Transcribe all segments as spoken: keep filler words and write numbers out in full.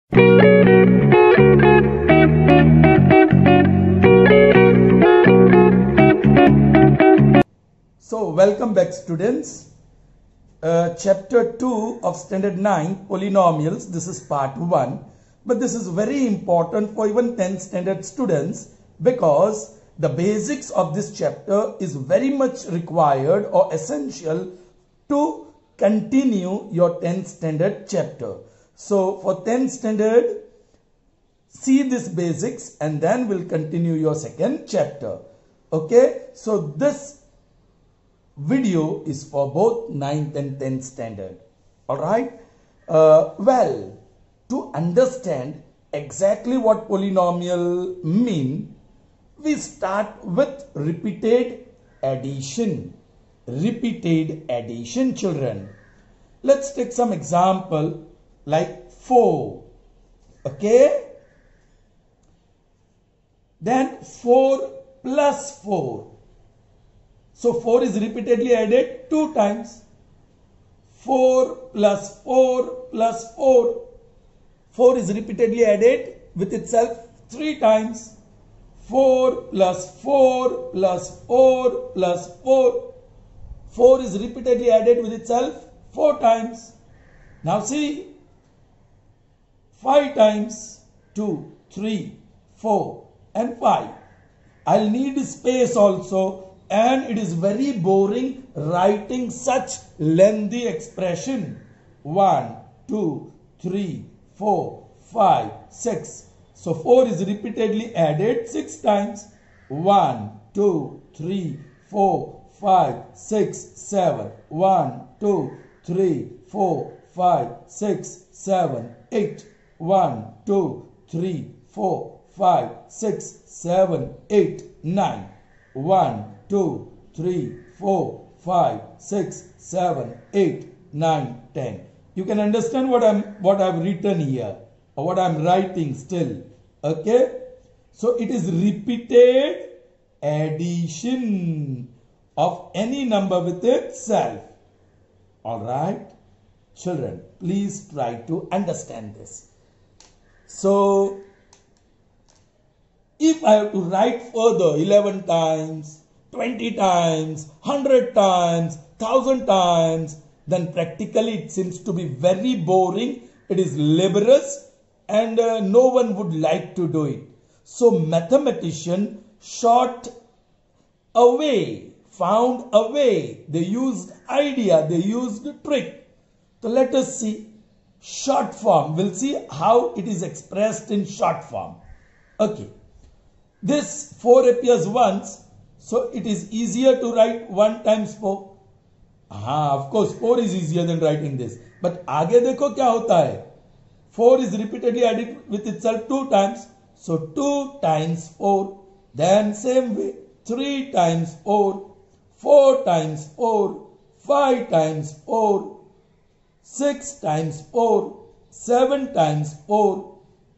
So, welcome back students. Uh, chapter two of standard nine polynomials. This is part one. But this is very important for even tenth standard students because the basics of this chapter is very much required or essential to continue your tenth standard chapter. So, for tenth standard, see this basics and then we'll continue your second chapter. Okay. So, this video is for both ninth and tenth standard. Alright. Uh, well, to understand exactly what polynomial mean, we start with repeated addition. Repeated addition, children. Let's take some example like four. Okay. Then four plus four. So four is repeatedly added two times. four plus four plus four. four is repeatedly added with itself three times. four plus four plus four plus four. four is repeatedly added with itself four times. Now see, five times two, three, four and five. I'll need space also. And it is very boring writing such lengthy expression. one, two, three, four, five, six. So four is repeatedly added six times. one, two, three, four, five, six, seven. one, two, three, four, five, six, seven, eight. one, two, three, four, five, six, seven, eight, nine. one, two, three, four, five, six, seven, eight, nine, ten. You can understand what I'm what I've written here or what I'm writing still. Okay. So it is repeated addition of any number with itself. Alright. Children, please try to understand this. So if I have to write further eleven times, twenty times, one hundred times, one thousand times, then practically it seems to be very boring. It is laborious and uh, no one would like to do it. So mathematician shot a way, found a way. They used idea, they used trick. So let us see short form. We'll see how it is expressed in short form. Okay. This four appears once. So it is easier to write one times four. Ah, of course, four is easier than writing this. But आगे देखो क्या होता है. four is repeatedly added with itself two times. So two times four. Then same way, three times four, four times four, five times four, six times four, seven times four,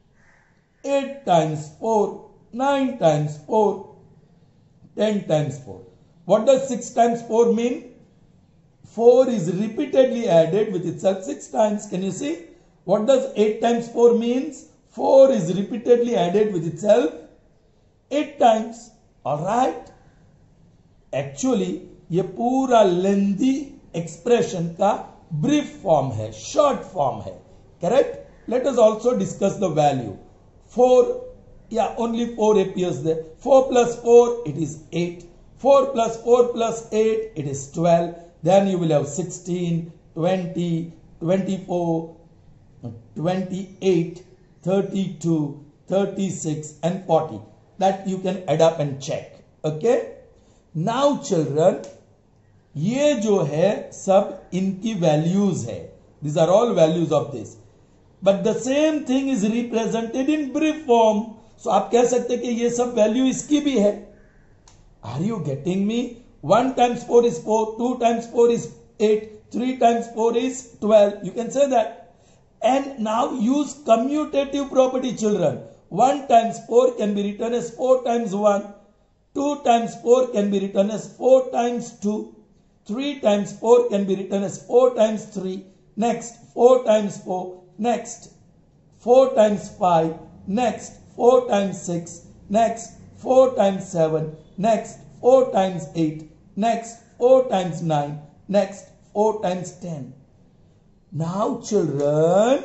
eight times four, nine times four, ten times four. What does six times four mean? four is repeatedly added with itself six times. Can you see? What does eight times four means? four is repeatedly added with itself eight times. Alright? Actually, ये पूरा lengthy expression का brief form है, short form है. Correct? Let us also discuss the value. four, yeah, only four appears there. four plus four, it is eight. four plus four plus eight, it is twelve. Then you will have sixteen, twenty, twenty-four, twenty-eight, thirty-two, thirty-six and forty. That you can add up and check. Okay? Now children, ये जो है सब इनकी values है. These are all values of this. But the same thing is represented in brief form. So आप कह सकते कि ये सब value इसकी भी है. Are you getting me? one times four is four, two times four is eight, three times four is twelve. You can say that. And now use commutative property, children. one times four can be written as four times one. two times four can be written as four times two. three times four can be written as four times three. Next, four times four. Next, four times five, next four times six, next four times seven, next four times eight, next four times nine, next four times ten. Now children,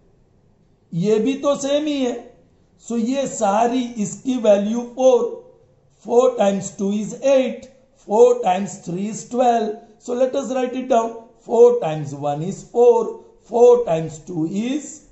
ये भी तो same ही है. So ये सारी इसकी value four. four times two is eight. four times three is twelve. So let us write it down. four times one is four. four times two is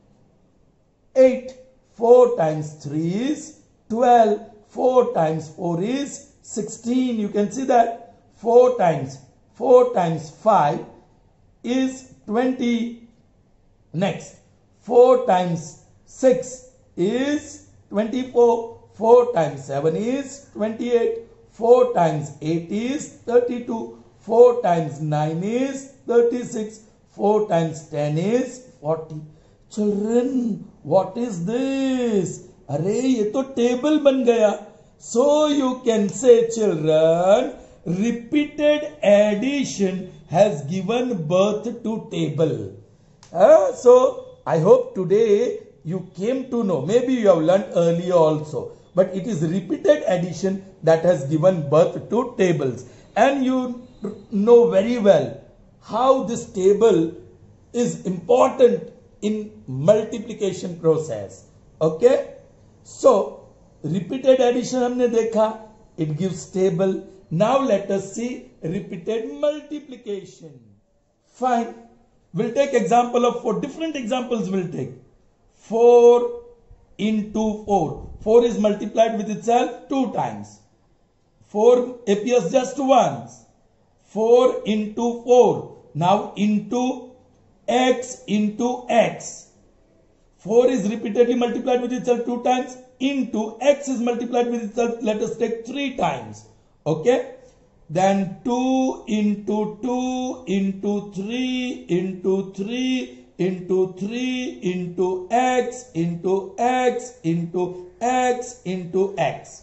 eight. four times three is twelve. four times four is sixteen. You can see that. four times four times five is twenty. Next, four times six is twenty-four. four times seven is twenty-eight. four times eight is thirty-two. four times nine is thirty-six. four times ten is forty. Children, what is this? अरे ये तो table बन गया. So you can say, children, repeated addition has given birth to table. Uh, so I hope today you came to know. Maybe you have learned earlier also. But it is repeated addition that has given birth to tables. And you know very well how this table is important in multiplication process. Okay? So, repeated addition हमने देखा. It gives table. Now let us see repeated multiplication. Fine. We'll take example of four. Different examples we'll take. four into four. four is multiplied with itself two times. four appears just once. four into four. Now into x into x. four is repeatedly multiplied with itself two times. Into x is multiplied with itself, let us take three times. Okay. Then two into two into three into three into three into x into x into x into x.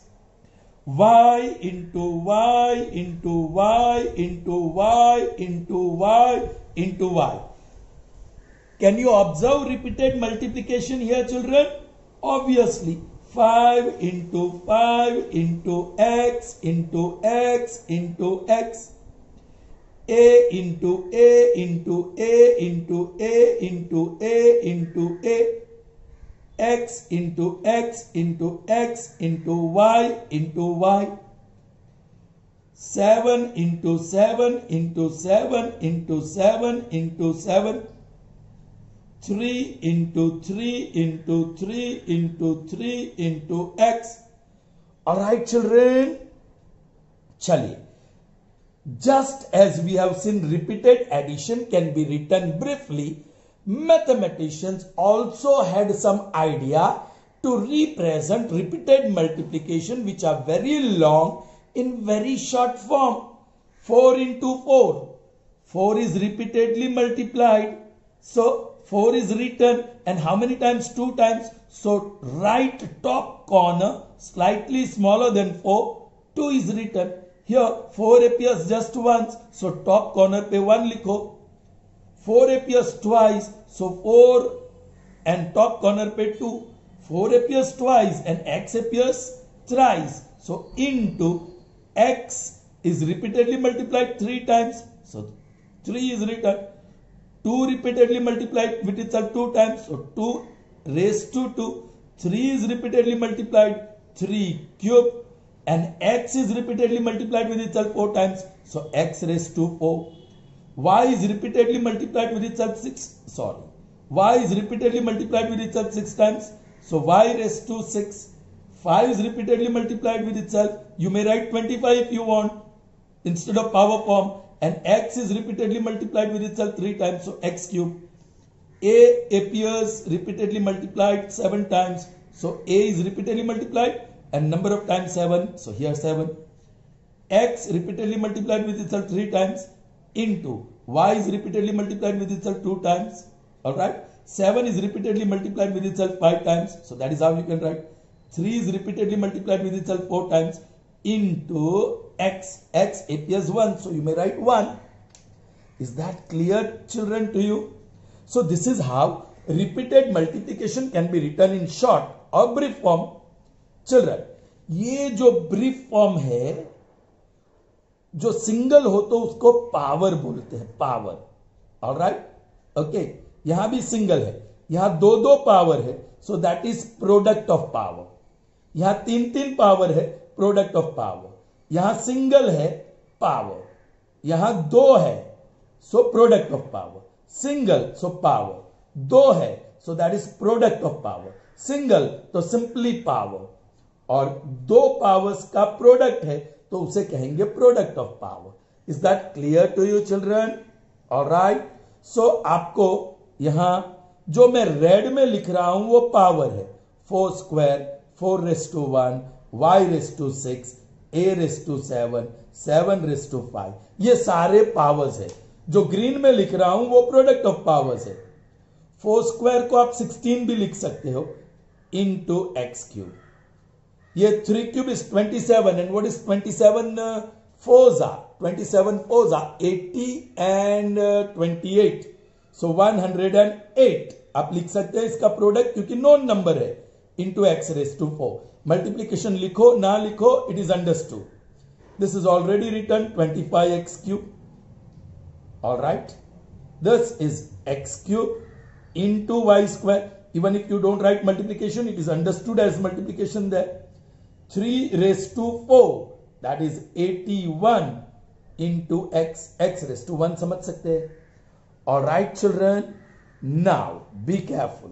Y into y into y into y into y into y. Can you observe repeated multiplication here, children? Obviously. five into five into x into x into x. A into A into A into A into A into A. X into X into X into Y into Y. seven into seven into seven into seven into seven. three into three into three into three into x. Alright children. Chaliye. Just as we have seen repeated addition can be written briefly, mathematicians also had some idea to represent repeated multiplication which are very long in very short form. four into four. four is repeatedly multiplied. So four is written, and how many times? Two times. So right top corner slightly smaller than four, two is written. Here four appears just once, so top corner pe one likho. four appears twice, so four and top corner pe two. four appears twice and x appears thrice. So into x is repeatedly multiplied three times, so three is written. two repeatedly multiplied with itself two times, so two raised to two. three is repeatedly multiplied, three cube, and x is repeatedly multiplied with itself four times, so x raised to four. Y is repeatedly multiplied with itself six, sorry, y is repeatedly multiplied with itself six times, so y raised to six. five is repeatedly multiplied with itself, you may write twenty-five if you want instead of power form. And x is repeatedly multiplied with itself three times, so x cube. A appears repeatedly multiplied seven times, so a is repeatedly multiplied and number of times seven, so here seven. X repeatedly multiplied with itself three times into y is repeatedly multiplied with itself two times. Alright, seven is repeatedly multiplied with itself five times, so that is how you can write. three is repeatedly multiplied with itself four times into x. X appears one, so you may write one. Is that clear, children, to you? So this is how repeated multiplication can be written in short or brief form. Children, ये जो brief form है, जो single हो तो उसको power बोलते हैं, power. Alright, okay. यहां भी सिंगल है, यहां दो दो पावर है, so that is product of power. यहां तीन तीन पावर है, प्रोडक्ट ऑफ पावर. यहां सिंगल है, पावर. यहां दो है, so product of power. Single, so power. दो है, so that is product of power. Single तो सिंपली पावर, और दो पावर्स का प्रोडक्ट है तो उसे कहेंगे product of power. Is that clear to you children? Alright. So आपको यहां जो मैं रेड में लिख रहा हूं वो पावर है. Four square, four raise to one, Y raise to six, A raise to seven, seven raise to five, ये सारे पावर्स है. जो ग्रीन में लिख रहा हूं वो प्रोडक्ट ऑफ पावर्स है. फोर स्क्वायर को आप सिक्सटीन भी लिख सकते हो, इंटू एक्स क्यूब. ये three cube is twenty seven, and what is twenty seven fours are? Twenty seven fours are eighty and twenty eight, so one hundred eight आप लिख सकते हैं इसका प्रोडक्ट, क्योंकि नॉन नंबर है. Into X raise to four. Multiplication लिखो ना लिखो, it is understood. This is already written twenty five x cube. Alright, this is X cube into y square. Even if you don't write multiplication, it is understood as multiplication there. three raised to four, that is eighty-one into x, x raised to one समझ सकते हैं. Alright children, now be careful.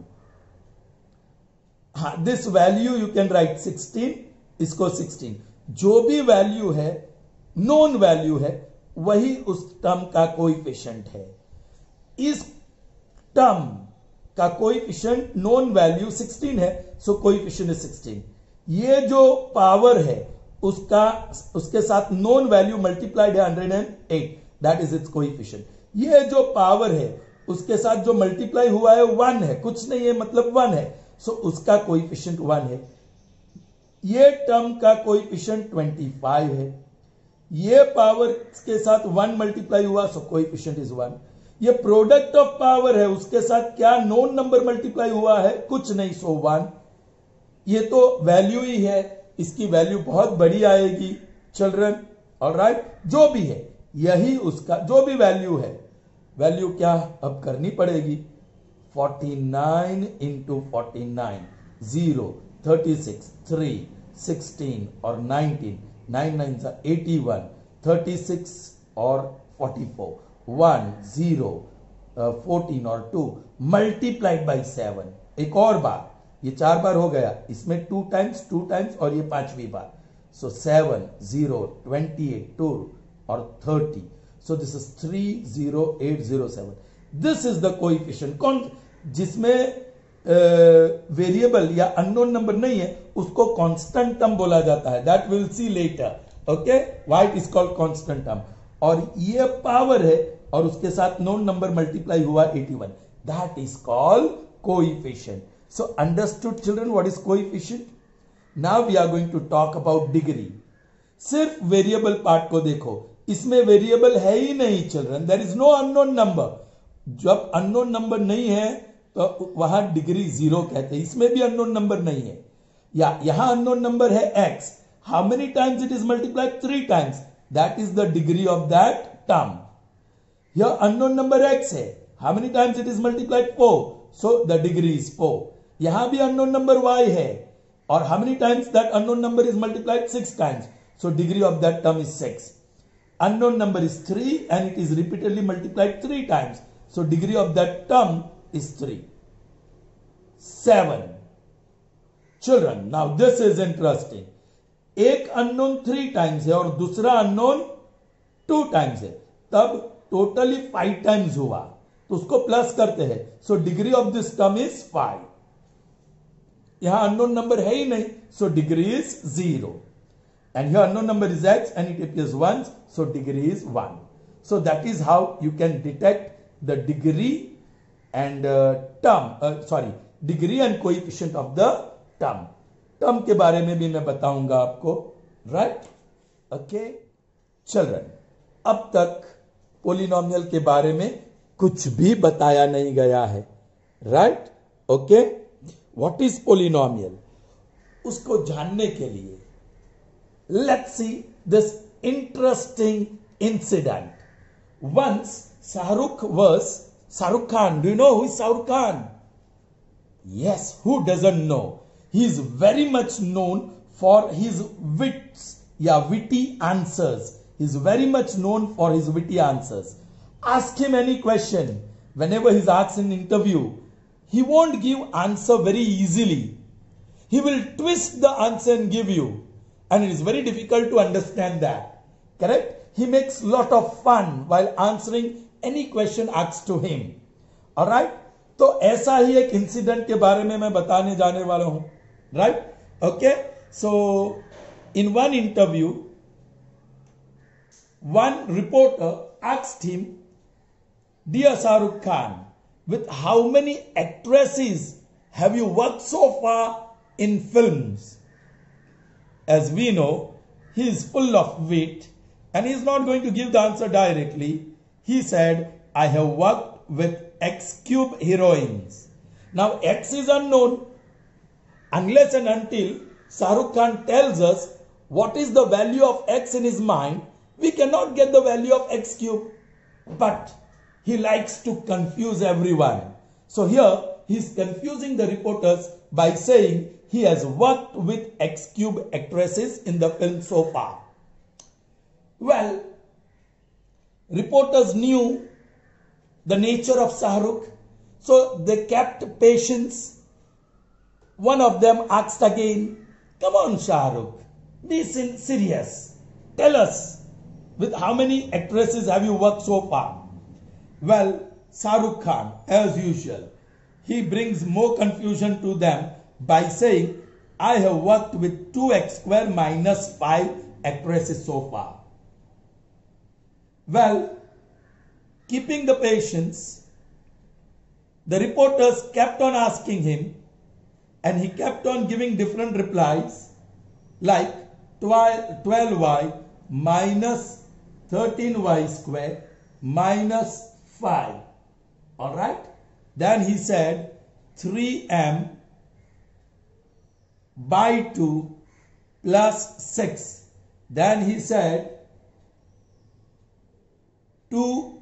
हाँ, this value you can write sixteen, इसको sixteen. जो भी value है, non value है, वही उस टर्म का कोएफिशिएंट है. इस टर्म का कोएफिशिएंट नॉन वैल्यू सिक्सटीन है, सो कोएफिशिएंट इज सिक्सटीन. ये जो पावर है उसका उसके साथ नॉन वैल्यू मल्टीप्लाइड है hundred eight, that is it's coefficient. ये जो पावर है उसके साथ जो मल्टीप्लाई हुआ है वन है, कुछ नहीं है मतलब वन है, सो उसका कोएफिशिएंट वन है. ये टर्म का कोएफिशिएंट ट्वेंटी फाइव है. ये पावर के साथ वन मल्टीप्लाई हुआ, सो कोएफिशिएंट इज वन. ये प्रोडक्ट ऑफ पावर है, उसके साथ क्या नॉन नंबर मल्टीप्लाई हुआ है? कुछ नहीं, सो वन. ये तो वैल्यू ही है, इसकी वैल्यू बहुत बड़ी आएगी चिल्ड्रन. ऑलराइट, जो भी है यही उसका जो भी वैल्यू है, वैल्यू क्या अब करनी पड़ेगी? Forty nine into forty nine, zero, thirty six, three, sixteen और नाइनटीन, नाइन नाइन सा एटी वन, थर्टी सिक्स और forty four, one, zero, fourteen और टू, मल्टीप्लाइड बाई सेवन. एक और बार, ये चार बार हो गया, इसमें टू टाइम्स, टू टाइम्स और ये पांचवी बार. So seven, zero, twenty eight, two और thirty. So this is three zero eight zero seven. This is the coefficient. कौन जिसमें वेरिएबल uh, या अननोन नंबर नहीं है उसको कांस्टेंट टर्म बोला जाता है. That will see later. Okay, why it is called constant term. और ये पावर है और उसके साथ नॉन नंबर मल्टीप्लाई हुआ eighty one, that is called coefficient. So understood children what is coefficient? Now we are going to talk about degree. सिर्फ variable part को देखो, इसमें वेरिएबल है ही नहीं children. There is no unknown number. जब unknown number नहीं है तो वहां डिग्री जीरो कहते हैं. इसमें भी अननोन नंबर नहीं है. या यहां अननोन नंबर है x. How many times it is multiplied? Three times. That is the degree of that term. Here unknown number x है. How many times it is multiplied? four. So the degree is four. यहां भी unknown number y है. और how many times that unknown number is multiplied? six times. So degree of that term is six. Unknown number is three and it is repeatedly multiplied three times. So degree of that term is three. seven. Children, now this is interesting. एक unknown three times है और दूसरा unknown two times है, तब totally five times हुआ, तो उसको plus करते हैं. So degree of this term is five. यहां अननोन नंबर है ही नहीं, so degree is zero. And here unknown number is x and it appears once, so degree is one. So that is how you can detect the degree and term, sorry, degree and coefficient of the term. Term के बारे में भी मैं बताऊंगा आपको. Right, okay children. अब तक polynomial के बारे में कुछ भी बताया नहीं गया है. right? Okay, what is polynomial? उसको जानने के लिए let's see this interesting incident. Once Shahrukh was Shahrukh Khan. Do you know who is Shahrukh Khan? Yes, who doesn't know? He is very much known for his wits, yeah, witty answers. He is very much known for his witty answers. Ask him any question. Whenever he is asked in an interview, he won't give answer very easily. He will twist the answer and give you. And it is very difficult to understand that. Correct? He makes lot of fun while answering any question asked to him. Alright? तो ऐसा ही एक incident के बारे में मैं बताने जाने वाला हूं. Right? Okay? So, in one interview, one reporter asked him, Dear Shahrukh Khan, with how many actresses have you worked so far in films? As we know, he is full of wit and he is not going to give the answer directly. He said, I have worked with X cube heroines. Now X is unknown. Unless and until Shahrukh Khan tells us what is the value of X in his mind, we cannot get the value of X cube. But he likes to confuse everyone. So here he is confusing the reporters by saying he has worked with X cube actresses in the film so far. Well, reporters knew the nature of Shahrukh, so they kept patience. One of them asked again, come on Shahrukh, be serious. Tell us, with how many actresses have you worked so far? Well, Shahrukh Khan, as usual, he brings more confusion to them by saying, I have worked with two x square minus five actresses so far. Well, keeping the patience, the reporters kept on asking him and he kept on giving different replies like twelve y minus thirteen y square minus five. Alright? Then he said three m by two plus six. Then he said two,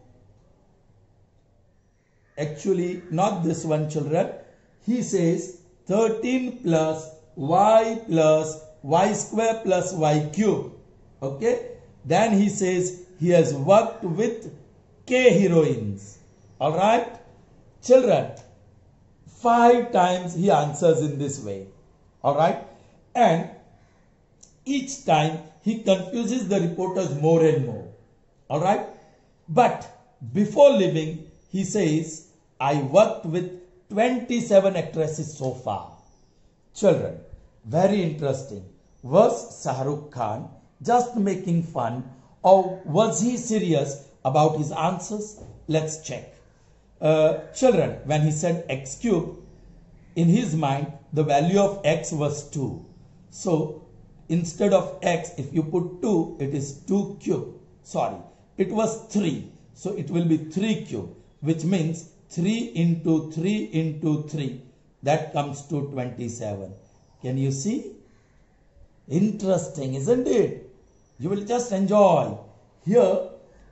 actually not this one children, he says thirteen plus y plus y square plus y cube. Okay. Then he says he has worked with K heroines. Alright. Children, five times he answers in this way. Alright. And each time he confuses the reporters more and more. Alright. But before leaving, he says, I worked with twenty-seven actresses so far. Children, very interesting. Was Shahrukh Khan just making fun or was he serious about his answers? Let's check. Uh, children, when he said x cube, in his mind, the value of x was two. So, instead of x, if you put two, it is two cube. Sorry, it was three. So, it will be three cube, which means three into three into three. That comes to twenty-seven. Can you see? Interesting, isn't it? You will just enjoy. Here,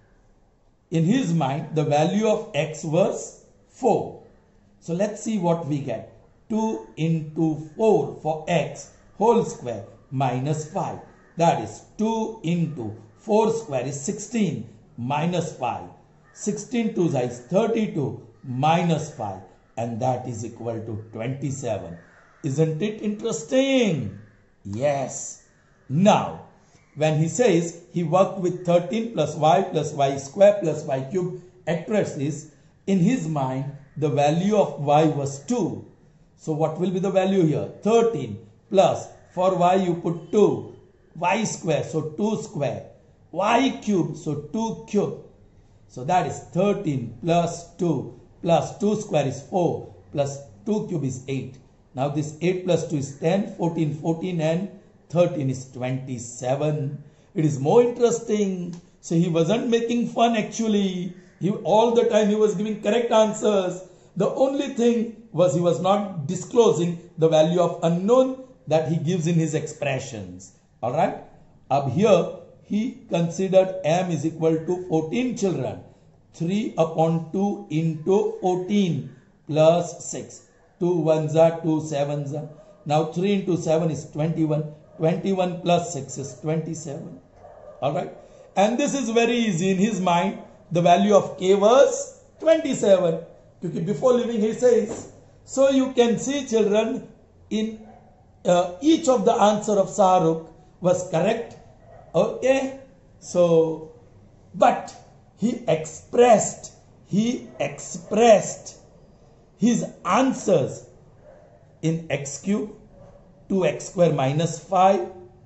in his mind, the value of x was four. So, let's see what we get. two into four for x whole square minus five. That is two into four square is sixteen minus five. sixteen twos is thirty-two minus five. And that is equal to twenty-seven. Isn't it interesting? Yes. Now, when he says he worked with thirteen plus y plus y square plus y cube actresses, in his mind, the value of y was two. So what will be the value here? thirteen plus, for y you put two, y square, so two square, y cube, so two cube. So that is thirteen plus two plus two square is four plus two cube is eight. Now this eight plus two is ten, fourteen, fourteen and thirteen is twenty-seven. It is more interesting. So he wasn't making fun actually. He, all the time he was giving correct answers. The only thing was he was not disclosing the value of unknown that he gives in his expressions. All right. Up here, he considered m is equal to fourteen children. three upon two into fourteen plus six. two ones are two sevens are. Now three into seven is twenty-one. twenty-one plus six is twenty-seven. All right. And this is very easy. In his mind, the value of k was twenty-seven. Because before leaving he says, so you can see children, in uh, each of the answer of Shahrukh was correct. Okay. So, but he expressed, he expressed his answers in x cube, two x square minus five,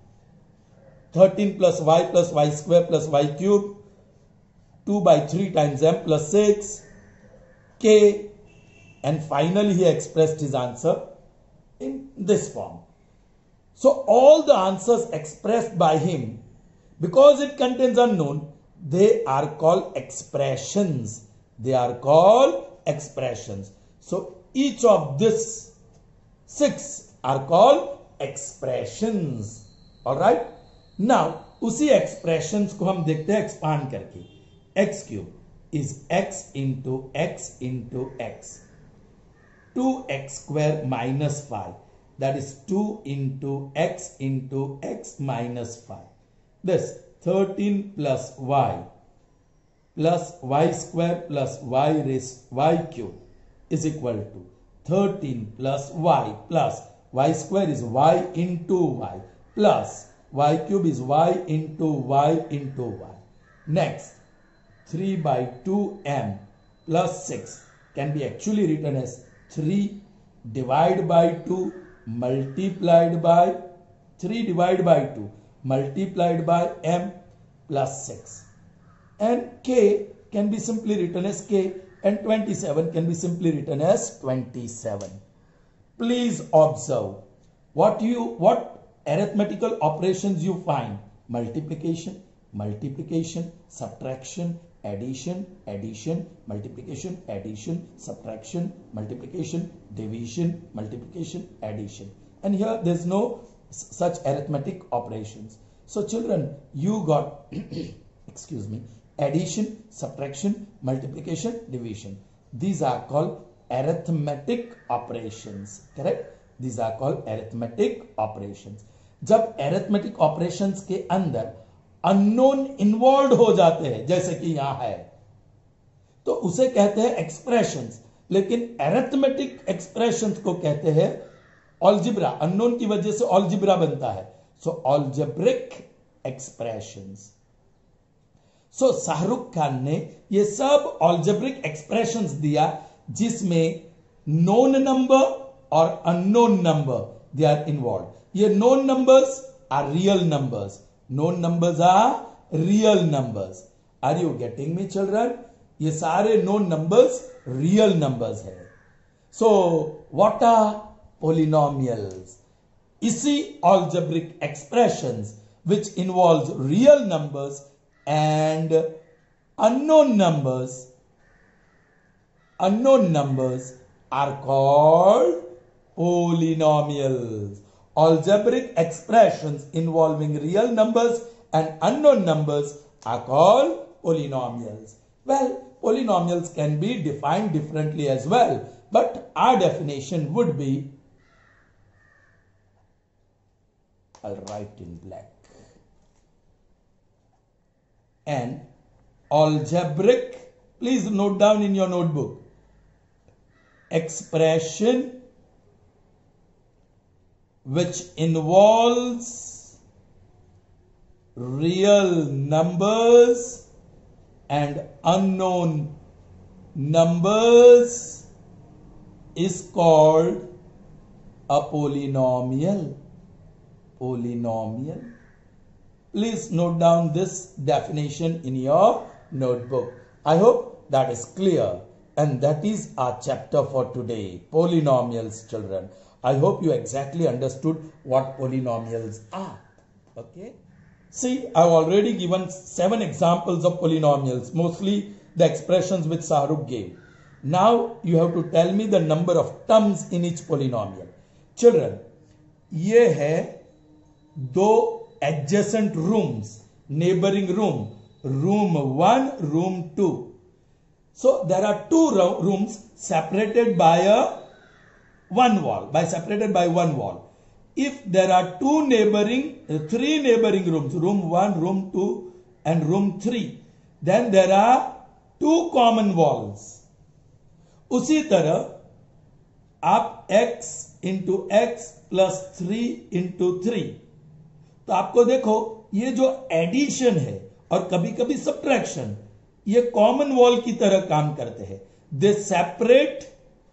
thirteen plus y plus y square plus y cube, two by three times m plus six, k, and finally he expressed his answer in this form. So all the answers expressed by him, because it contains unknown, they are called expressions. They are called expressions. So each of these six are called expressions. All right. Now उसी expressions को हम देखते हैं expand करके. X cube is x into x into x. two x square minus five. That is two into x into x minus five. This thirteen plus y plus y square plus y raised y cube is equal to thirteen plus y plus y square is y into y plus y cube is y into y into y. Next, three by two m plus six can be actually written as three divided by two multiplied by three divided by two multiplied by m plus six. And k can be simply written as k, and twenty-seven can be simply written as twenty-seven. Please observe what you what arithmetical operations you find: multiplication, multiplication, subtraction, addition, addition, multiplication, addition, subtraction, multiplication, division, multiplication, addition. And here there is no such arithmetic operations. So children, you got excuse me, addition, subtraction, multiplication, division. These are called arithmetic operations. Correct? These are called arithmetic operations. जब arithmetic operations के अंदर unknown involved हो जाते हैं, जैसे कि यहां है, तो उसे कहते हैं expressions. लेकिन arithmetic expressions को कहते हैं algebra. unknown की वजह से algebra बनता है. So algebraic expressions. So Shahrukh Khan ने ये सब algebraic expressions दिया जिसमें known number और unknown number they are involved. ये known numbers are real numbers. Known numbers are real numbers. Are you getting me, children? ये सारे known numbers real numbers है. So what are polynomials? इसी algebraic expressions which involves real numbers and unknown numbers, unknown numbers are called polynomials. Algebraic expressions involving real numbers and unknown numbers are called polynomials. Well, polynomials can be defined differently as well, but our definition would be, I'll write in black, an algebraic, please note down in your notebook, expression which involves real numbers and unknown numbers is called a polynomial. Polynomial. Please note down this definition in your notebook. I hope that is clear. And that is our chapter for today. Polynomials, children. I hope you exactly understood what polynomials are. Okay. See, I have already given seven examples of polynomials, mostly the expressions which Shahrukh gave. Now you have to tell me the number of terms in each polynomial. Children, ये है दो adjacent rooms, neighboring room, room one, room two. So there are two rooms separated by a one wall, by separated by one wall. If there are two neighboring, uh, three neighboring rooms, room one, room two, and room three, then there are two common walls. उसी तरह आप x into x plus three into three, तो आपको देखो ये जो addition है और कभी कभी सब्ट्रैक्शन, ये कॉमन वॉल की तरह काम करते हैं. They separate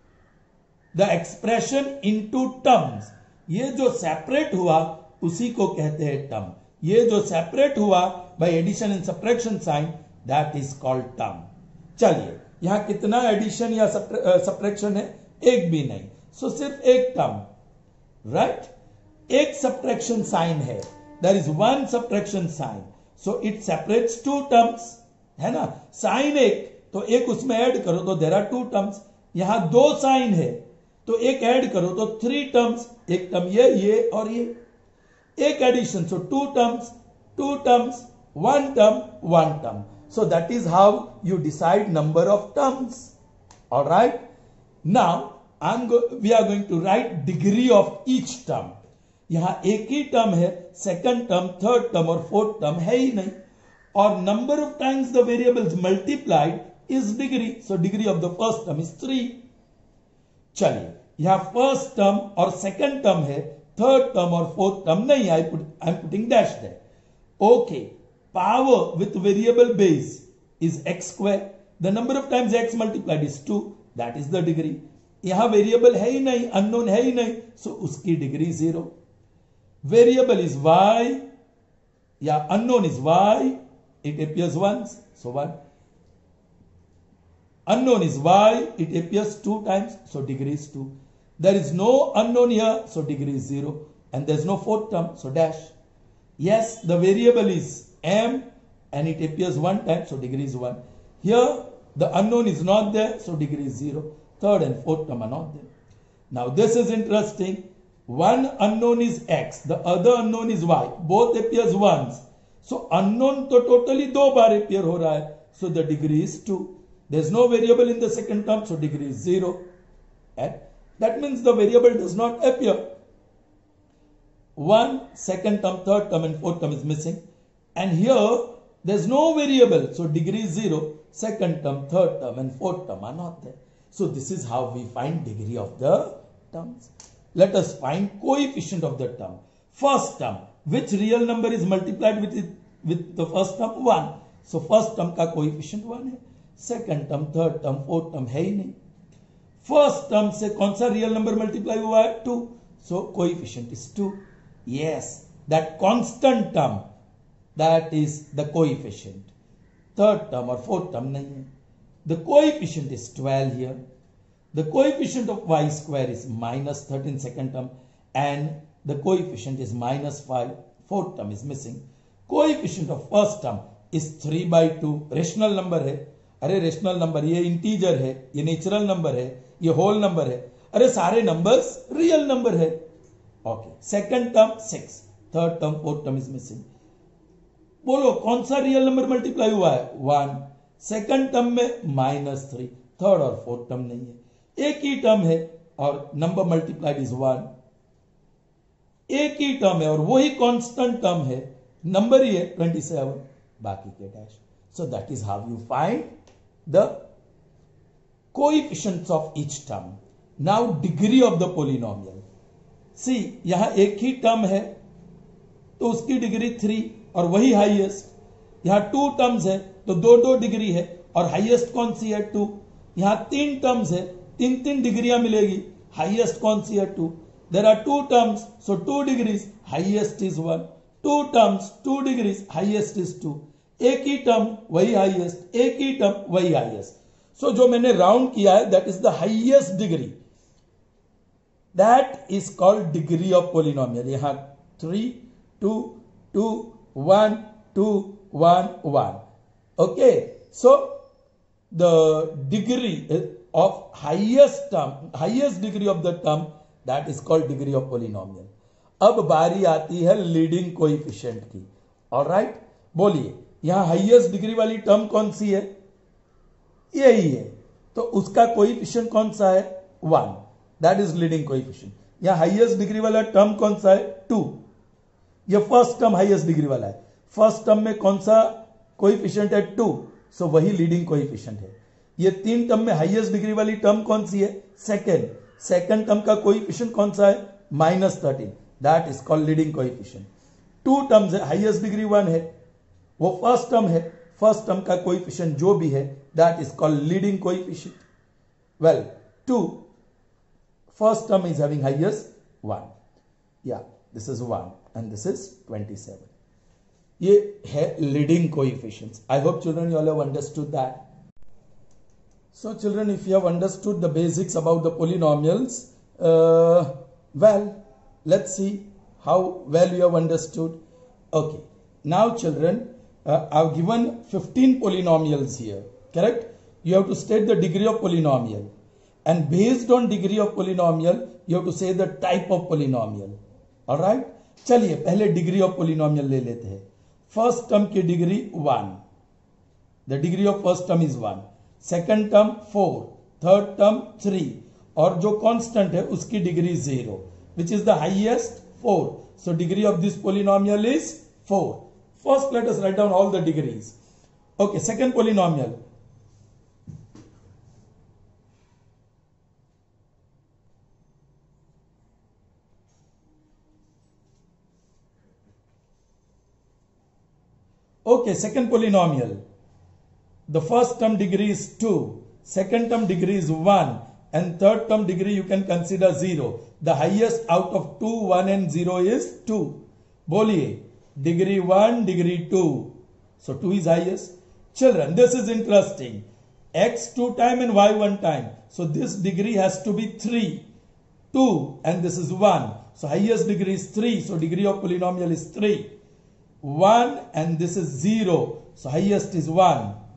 the expression into terms. ये जो सेपरेट हुआ उसी को कहते हैं टर्म. ये जो सेपरेट हुआ by addition and subtraction sign, that is called term. चलिए यहां कितना एडिशन या सब्ट्रैक्शन है? एक भी नहीं. सो so, सिर्फ एक टर्म, राइट right? एक सब्ट्रैक्शन साइन है. There is one subtraction sign, so it separates two terms, है ना. साइन एक, तो एक उसमें ऐड करो तो देयर आर टू टर्म्स. यहां दो साइन है तो एक ऐड करो तो थ्री टर्म्स. एक टर्म ये, ये और ये. एक addition, so two terms, two terms, one term, one term. So that is how you decide number of terms. All right. Now I'm go we are going to write degree of each term. यहां एक ही term है, second term, third term और fourth term है ही नहीं. और number of times the variables multiplied is degree. So degree of the first term is three. चलिए यहां फर्स्ट टर्म और सेकंड टर्म है, थर्ड टर्म और फोर्थ टर्म नहीं. I put I am putting dash there. Okay. Power with variable base is x square. The number of times x multiplied is two. That is the degree. यहां variable है ही नहीं, unknown है ही नहीं, so so उसकी degree जीरो. Variable is y या unknown is y. It appears once, so one. Unknown is y. It appears two times, so degree is two. There is no unknown here, so degree is zero. And there is no fourth term, so dash. Yes, the variable is m and it appears one time, so degree is one. Here the unknown is not there, so degree is zero. Third and fourth term are not there. Now this is interesting. One unknown is x, the other unknown is y. Both appears once. So unknown to totally दो बार appear हो रहा है, so the degree is two. There is no variable in the second term, so degree is zero. And that means the variable does not appear. One, second term, third term and fourth term is missing. And here there is no variable, so degree is zero. Second term, third term and fourth term are not there. So this is how we find degree of the terms. Let us find coefficient of the term. First term, which real number is multiplied with it, with the first term? one. So first term का coefficient one है. Second term, third term, fourth term है ही नहीं. First term से कौन सा real number multiply हुआ है? two. So coefficient is two. Yes, that constant term, that is the coefficient. Third term or fourth term nahi hai. The coefficient is twelve here. The coefficient of y square is minus thirteen second term and the coefficient is minus five. Fourth term is missing. Coefficient of first term is three by two. Rational number hai. अरे rational number ये integer है, ये natural number है, ये whole number है. अरे सारे numbers real number है. Okay. Second term six. Third term, fourth term is missing. बोलो कौन सा रियल नंबर मल्टीप्लाई हुआ है? वन. सेकंड टर्म में माइनस थ्री. थर्ड और फोर्थ टर्म नहीं है. एक ही टर्म है और नंबर मल्टीप्लाइड इज वन. एक ही टर्म है और वही कांस्टेंट टर्म है, नंबर ही है ट्वेंटी सेवन, बाकी के dash. So that is how you find the coefficients of each term. Now degree of the polynomial. See यहां एक ही टर्म है तो उसकी डिग्री थ्री और वही हाईएस्ट. यहां टू टर्म्स है तो दो दो डिग्री है और हाईएस्ट कौन सी है? टू. यहां तीन टर्म्स है, तीन तीन डिग्रियां मिलेगी. हाईएस्ट कौन सी है? Two. There are two terms, so two degrees, highest is one. Two terms, two degrees, highest is two. एक ही टर्म वही हाईएस्ट, एक ही टर्म वही हाईएस्ट. सो जो मैंने राउंड किया है that is the highest degree. That is called degree of polynomial. यहां three, two, two, one, two, one, one. Okay, so the degree, of highest term, highest degree of the term, that is called degree of polynomial. अब बारी आती है leading coefficient की. Alright, बोलिए यहां highest degree वाली term कौन सी है? यही है. तो उसका कोएफिशिएंट कौन सा है? One. That is leading coefficient. यहां हाईएस्ट डिग्री वाला टर्म कौन सा है? टू. ये फर्स्ट टर्म हाईएस्ट डिग्री वाला है. फर्स्ट टर्म में कौन सा कोएफिशिएंट है? टू. सो वही लीडिंग कोएफिशिएंट है. ये तीन टर्म में हाईएस्ट डिग्री वाली टर्म कौन सी है? सेकेंड. सेकेंड टर्म का कोएफिशिएंट कौन सा है? Minus thirteen. That is called leading coefficient. Two terms है, हाईएस्ट डिग्री वन है, वो फर्स्ट टर्म है. फर्स्ट टर्म का कोएफिशिएंट जो भी है that is called leading coefficient. Well, two first term is having highest one. Yeah, this is one and this is twenty-seven. ये है leading coefficients. I hope children you all have understood that. So children, if you have understood the basics about the polynomials, uh, well, let's see how well you have understood. Okay, now children, uh, I've given fifteen polynomials here, correct? You have to state the degree of polynomial. And based on degree of polynomial, you have to say the type of polynomial. All right? चलिए पहले degree of polynomial ले लेते हैं. First term की degree one. The degree of first term is one. Second term four. Third term three. और जो constant है उसकी degree zero. Which is the highest? four. So degree of this polynomial is four. First let us write down all the degrees. Okay, second polynomial. Okay, second polynomial. The first term degree is two, second term degree is one, and third term degree you can consider zero. The highest out of two, one and zero is two. बोलिए, degree one, degree two. So two is highest. Children, this is interesting. X two time and Y one time. So this degree has to be three. two and this is one. So highest degree is three. So degree of polynomial is three. one and this is zero. So highest is one.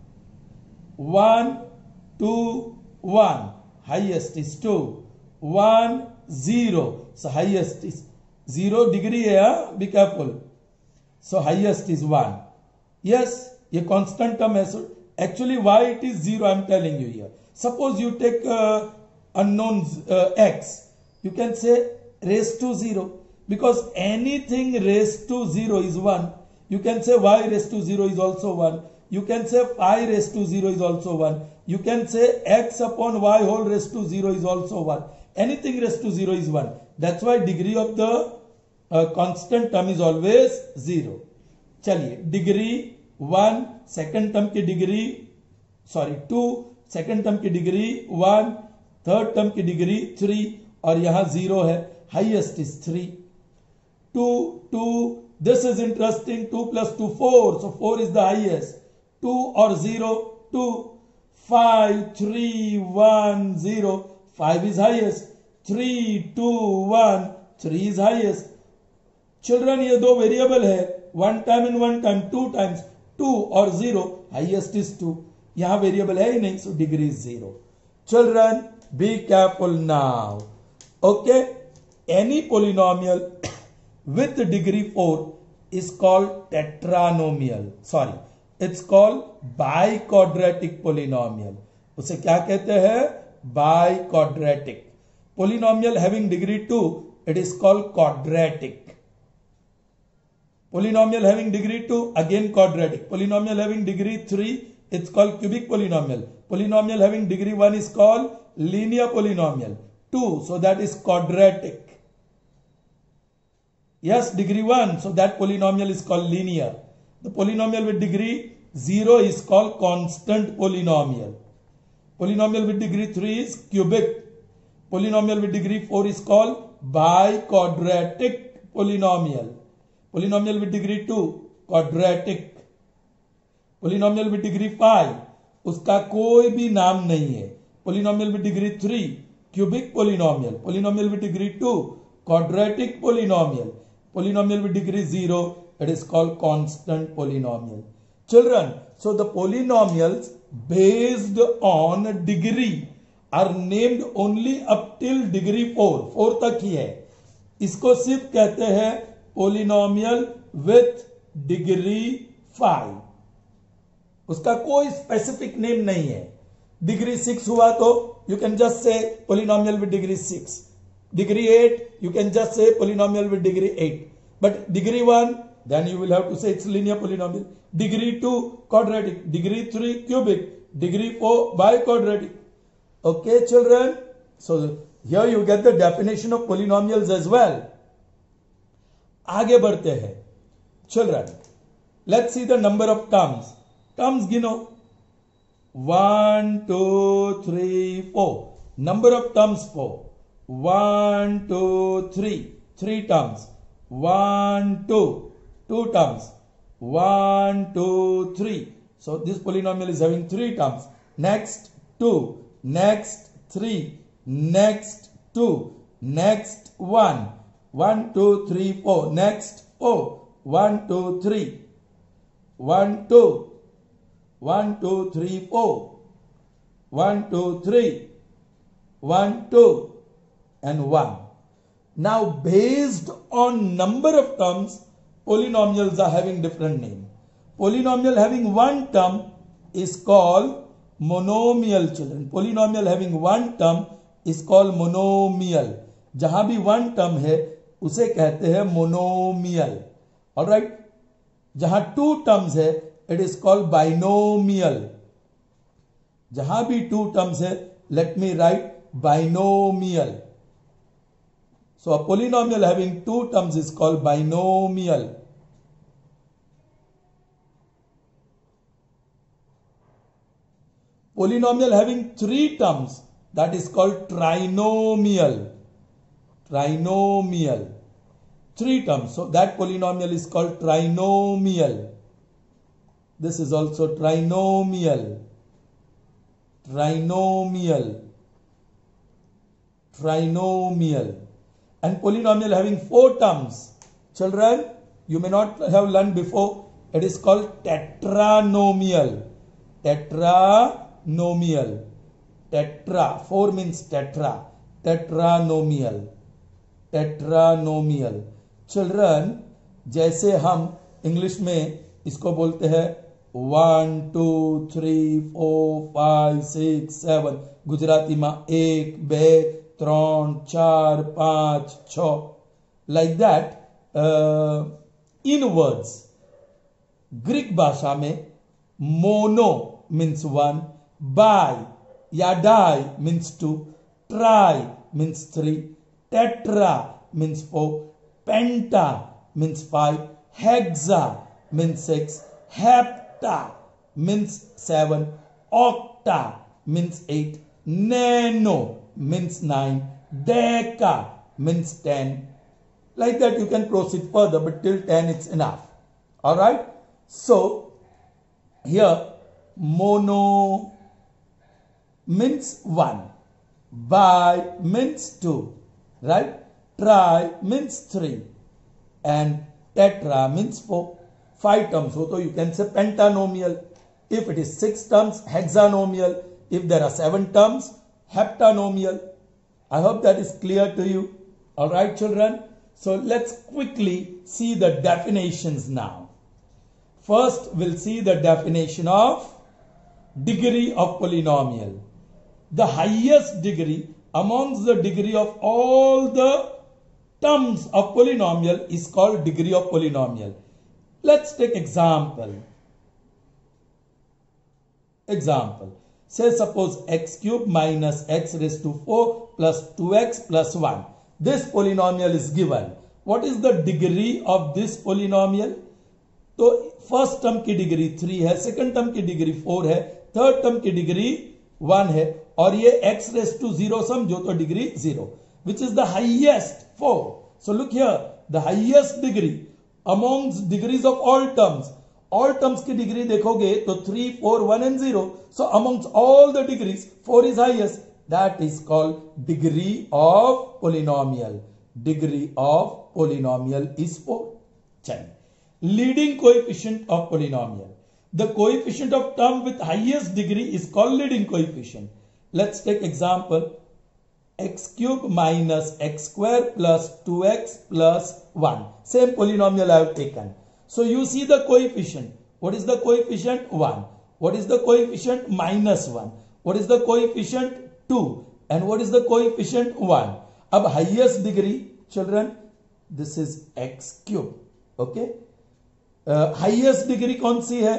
one, two, one. Highest is two. one, zero. So highest is zero degree है. Be careful. So highest is one. Yes, ये constant term है. So actually why it is zero I am telling you here. Suppose you take uh, unknown uh, x. You can say raised to zero. Because anything raised to zero is one. You can say y raised to zero is also one. You can say phi raised to zero is also one. You can say x upon y whole raised to zero is also one. Anything raised to zero is one. That's why degree of the uh, constant term is always zero. चलिए, degree one, second term की degree, sorry two, second term की degree one, third term की degree three, और यहाँ zero है. Highest is three. two, two, this is interesting. two plus two, four. So four is the highest. two or zero, two. five, three, one, zero. five is highest. three, two, one. three is highest. Children, ये दो variable है. one time and one time, two times. two or zero. Highest is two. यहाँ variable है ही नहीं. So degree is zero. Children, be careful now. Okay? Any polynomial with degree four is called tetranomial. Sorry, it's called biquadratic polynomial. उसे क्या कहते हैं? Biquadratic. Polynomial having degree two, it is called quadratic. Polynomial having degree two, again quadratic. Polynomial having degree three, it's called cubic polynomial. Polynomial having degree one is called linear polynomial. two, so that is quadratic. Yes, degree one, so that polynomial is called linear. The polynomial with degree zero is called constant polynomial. Polynomial with degree three is cubic. Polynomial with degree four is called biquadratic polynomial. Polynomial with degree two, quadratic. Polynomial with degree five, उसका कोई भी नाम नहीं है. Polynomial with degree three, cubic polynomial. Polynomial with degree two, quadratic polynomial. Polynomial with degree zero, it is called constant polynomial. Children, so the polynomials based on degree are named only up till degree four, four तक ही है, इसको सिर्फ कहते हैं polynomial with degree five. उसका कोई specific name नहीं है। डिग्री सिक्स हुआ तो you can just say polynomial with degree six, degree eight you can just say polynomial with degree eight, but degree one then you will have to say it's linear polynomial, degree two quadratic, degree three cubic, degree four biquadratic. Okay children, so here you get the definition of polynomials as well. आगे बढ़ते हैं children, let's see the number of terms. Terms गिनो, one two three four, number of terms four, one two three, three terms, one two, two terms, one two three, so this polynomial is having three terms. Next two, next three, next two, next one, one two three four, next four, one two three, one two, one two three four, one two three, one two, and one. Now based on number of terms, polynomials are having different name. Polynomial having one term is called monomial children. Polynomial having one term is called monomial. जहां भी one term है उसे कहते हैं monomial. Alright? जहां two terms है it is called binomial. जहां भी two terms है let me write binomial. So a polynomial having two terms is called binomial. Polynomial having three terms, that is called trinomial. Trinomial. Three terms. So that polynomial is called trinomial. This is also trinomial. Trinomial. Trinomial. And polynomial having four terms. Children, you may not have learned before. It is called tetranomial. Tetranomial. Tetra. Four means tetra. Tetranomial. Tetranomial. Children, जैसे हम English में इसको बोलते हैं one two three four five six seven, Gujarati में एक बे त्रण चार पांच छ, like that in words Greek भाषा में मोनो मीन्स वन, बाय या di means two, tri means three, tetra means four, penta means five, hexa means six, hepta means seven, octa means eight, nano means nine, deca means ten. Like that you can proceed further, but till ten it's enough. Alright? So, here mono means one, bi means two, right? Tri means three, and tetra means four. Five terms, so you can say pentanomial. If it is six terms, hexanomial. If there are seven terms, heptanomial. I hope that is clear to you. All right, children. So let's quickly see the definitions now. First, we'll see the definition of degree of polynomial. The highest degree amongst the degree of all the terms of polynomial is called degree of polynomial. Let's take example. Example. Say suppose x cube minus x raised to four plus two x plus one. This polynomial is given. What is the degree of this polynomial? तो first term की degree three है, second term की degree four है, third term की degree one है, और ये x raise to zero समझो तो degree zero, which is the highest four. So look here, the highest degree amongst degrees of all terms. All terms की degree देखोगे तो three four one and zero. So amongst all the degrees four is highest. That is called degree of polynomial. Degree of polynomial is four. चलिए, leading coefficient of polynomial. The coefficient of term with highest degree is called leading coefficient. Let's take example. X cube minus x square plus two x plus one. Same polynomial I have taken. So you see the coefficient. What is the coefficient? one. What is the coefficient? Minus one. What is the coefficient? two. And what is the coefficient? one. Ab highest degree, children, this is x cube. Okay. Uh, highest degree कौन सी है?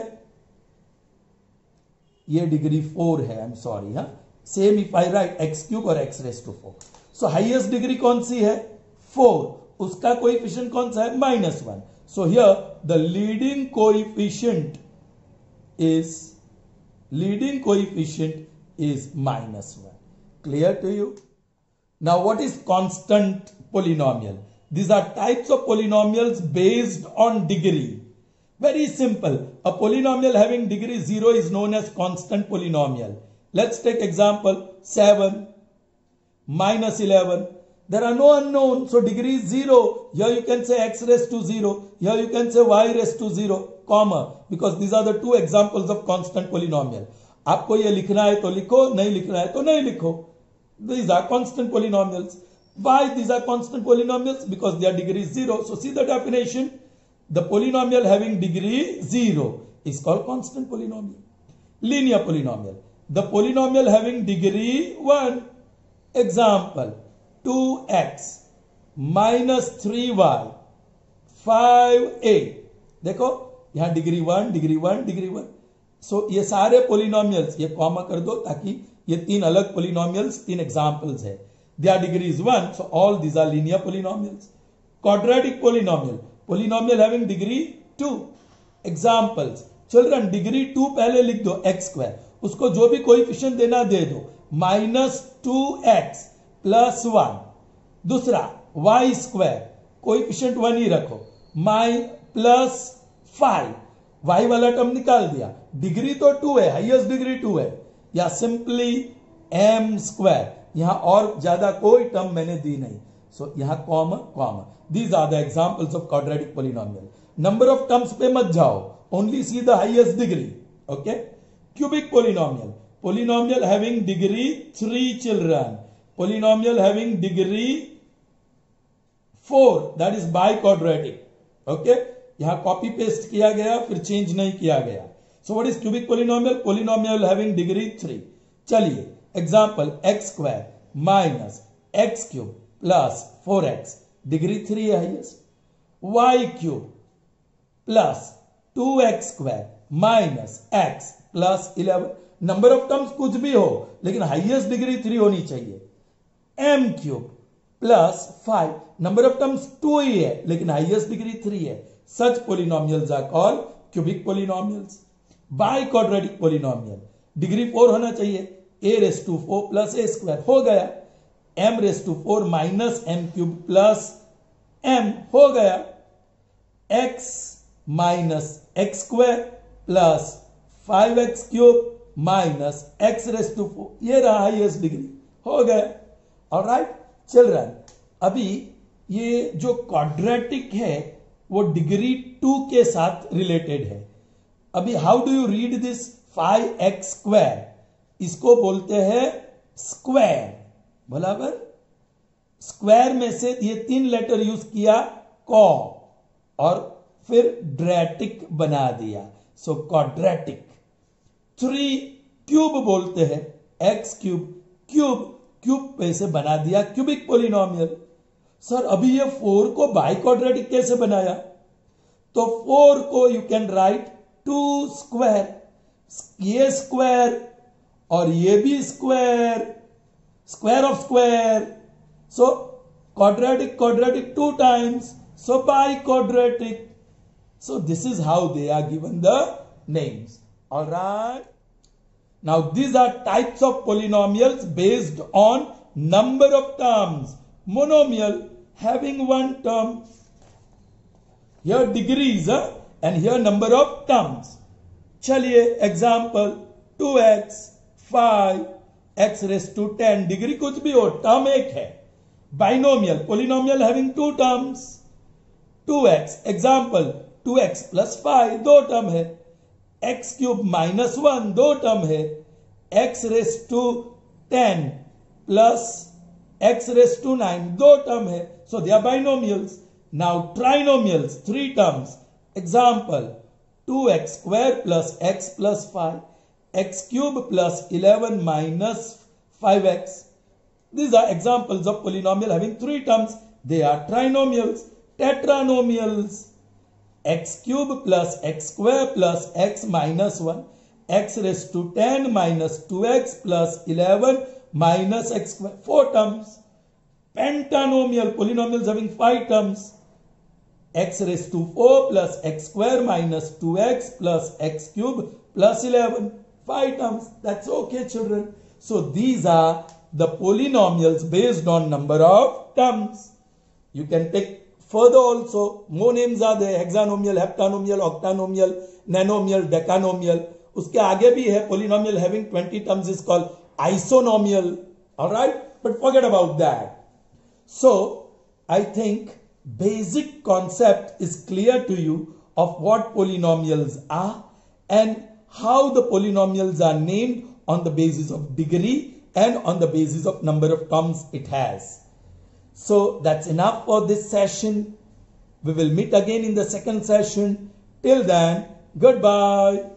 ये degree four है. I am sorry. हाँ, same if I write x cube और x raise to four. So highest degree कौन सी है? फोर. उसका कोएफिशिएंट कौन सा है? Minus one. So here the leading coefficient is leading coefficient is minus one. Clear to you? Now what is constant polynomial? These are types of polynomials based on degree. Very simple. A polynomial having degree zero is known as constant polynomial. Let's take example seven minus eleven. There are no unknowns, so degree is zero. Here you can say x raised to zero. Here you can say y raised to zero, comma, because these are the two examples of constant polynomial. आपको ये लिखना है तो लिखो, नहीं लिखना है तो नहीं लिखो. These are constant polynomials. Why these are constant polynomials? Because their degree is zero. So see the definition. The polynomial having degree zero is called constant polynomial. Linear polynomial. The polynomial having degree one. Example, two x minus three y five a. देखो यहां degree one, degree one, degree one. So ये सारे polynomials ये comma कर दो ताकि ये तीन अलग पोलिनोमियल्स, तीन एग्जाम्पल्स है. Their degree is one, so all these are linear polynomials. Quadratic polynomial. Polynomial having degree two. Examples. Children, degree two पहले लिख दो x square. उसको जो भी कोएफिशिएंट देना दे दो. Minus two x plus one. दूसरा y square. कोएफिशिएंट वन ही रखो. My plus five. y वाला टर्म निकाल दिया. डिग्री तो टू है, हाईएस्ट डिग्री टू है. या सिंपली m square. यहां और ज्यादा कोई टर्म मैंने दी नहीं. सो so, यहां comma comma. These are the examples of quadratic polynomial. Number of terms पे मत जाओ, only see the highest degree. Okay. Cubic polynomial. Polynomial having degree three children. Polynomial having degree four, that is bi quadratic. Okay. यहां copy paste किया गया, फिर change नहीं किया गया. So what is cubic polynomial? Polynomial having degree three. चलिए example, x square minus x cube plus four x. Degree three है highest. Y cube plus two x square minus x plus eleven. Number of terms कुछ भी हो, लेकिन highest degree three होनी चाहिए. M cube plus five. Number of terms two ही है, लेकिन हाईएस्ट डिग्री थ्री है. Such polynomials are called cubic polynomials. Bi quadratic polynomial. Degree four होना चाहिए. a raise to four plus a square हो गया. m raise to four minus m cube plus m हो गया. x minus x square plus five x cube minus x raise to four. ये रहा highest degree, हो गया. Alright children, अभी ये जो क्वाड्रेटिक है वो डिग्री टू के साथ रिलेटेड है. अभी how do you read this? Five x square, इसको बोलते हैं स्क्वायर. बराबर. स्क्वायर में से ये तीन लेटर यूज किया, कॉ, और फिर ड्रेटिक बना दिया. So quadratic. थ्री क्यूब बोलते हैं, एक्स क्यूब. क्यूब क्यूब पे से बना दिया क्यूबिक पोलिनोमियल. सर अभी ये फोर को बाय क्वाड्रेटिक कैसे बनाया? तो फोर को you can write two square. ये स्क्वायर और ये भी square, square of square. So quadratic quadratic two times, so bi quadratic. So this is how they are given the names. Alright. Now these are types of polynomials based on number of terms. Monomial having one term. Here degrees and here number of terms. चलिए example, two x five x raise to ten. Degree कुछ भी हो, term एक है. Binomial. Polynomial having two terms. Two x. Example, two x plus five, दो term है. X cube minus one, दो term है. X raise to ten plus x raised to nine, दो term है, so they are binomials. Now trinomials, three terms. Example, two x square plus x plus five, x cube plus eleven minus five x. These are examples of polynomial having three terms. They are trinomials. Tetranomials, x cube plus x square plus x minus one, x raised to ten minus two x plus eleven minus x square, four terms. Pentanomial, polynomials having five terms, x raised to four plus x square minus two x plus x cube plus eleven, five terms. That's okay, children. So these are the polynomials based on number of terms. You can take further also, more names are there, hexanomial, heptanomial, octanomial, nanomial, decanomial. Uske aage bhi hai, polynomial having twenty terms is called isonomial. Alright, but forget about that. So, I think basic concept is clear to you of what polynomials are and how the polynomials are named on the basis of degree and on the basis of number of terms it has. So that's enough for this session. We will meet again in the second session. Till then, goodbye.